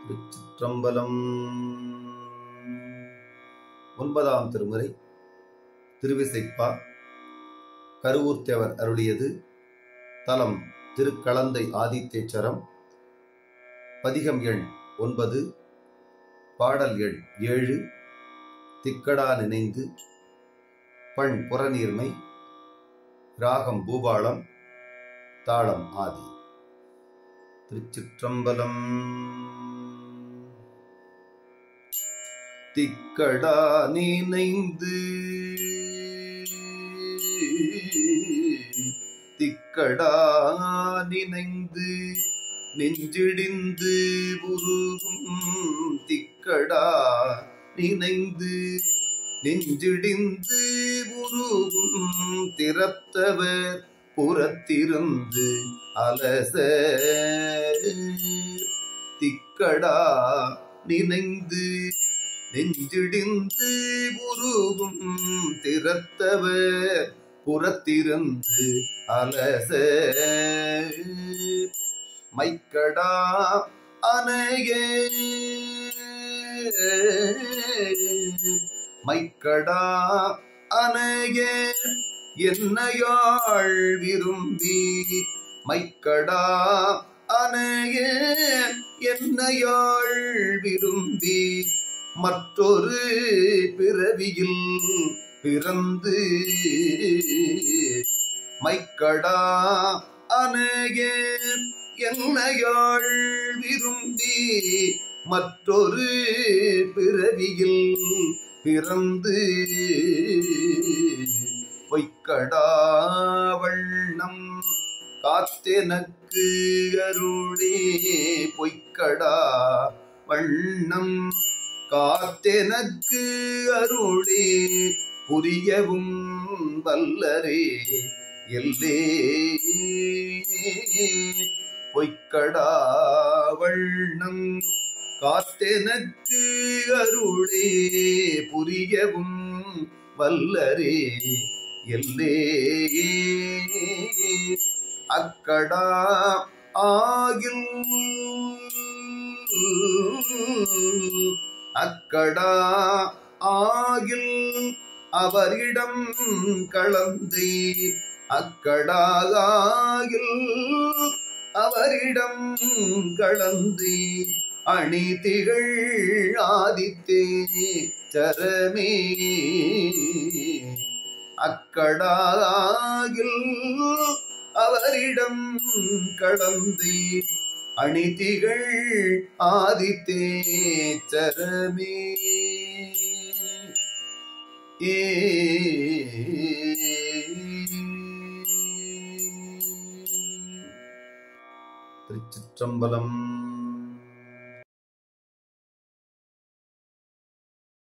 திருச்சிற்றம்பலம். 9ஆம் திருமுறை திருவிசைப்பா. கருவூர்த்தேவர் அருளியது. தலம் திருக்களந்தை ஆதித்தேச்சரம். பதிகம் எண் 9, பாடல் எண் 7. திக்கடா நினைந்து. பண் புறநீர்மை. ராகம் பூபாளம். தாளம் ஆதி. திருச்சிற்றம்பலம். திக்கடா நினைந்து திக்கடா நினைந்து நெஞ்சிடிந்து உருகும். திக்கடா நினைந்து நெஞ்சிடிந்து உருகும். திறத்தவர் புறத்திருந்து அலச. திக்கடா நினைந்து நெஞ்சிடிந்து உருகும். திறத்தவர் புறத்திருந்து அலச. மைக்கடா அணைய மைக்கடா அணைய என்னையாள் விரும்பி. மைக்கடா அணைய என்னையாள் விரும்பி. மற்றொரு பிறவியில் பிறந்து. மைக்கடா அணைய என்னையாள் விரும்பி. மற்றொரு பிறவியில் பிறந்து. பொய்க்கடா வண்ணம் காத்தெனக்கு அருளே. பொய்க்கடா வண்ணம் காத்தெனக்கு அருளே. புரியவும் வல்லரே எல்லே. பொய்க்கடா வண்ணம் காத்தெனக்கு அருளே. புரியவும் வல்லரே எல்லே. அக்கடா ஆகில் அக்கடா ஆகில் அவரிடம் கலந்தே. அக்கடா ஆகில் அவரிடம் கலந்தே. அணி திகழ் ஆதித்தே சரமே. அக்கடா ஆகில் அவரிடம் கலந்தே. அணி திகழ் ஆதித்தே சரமே. திருச்சிற்றம்பலம்.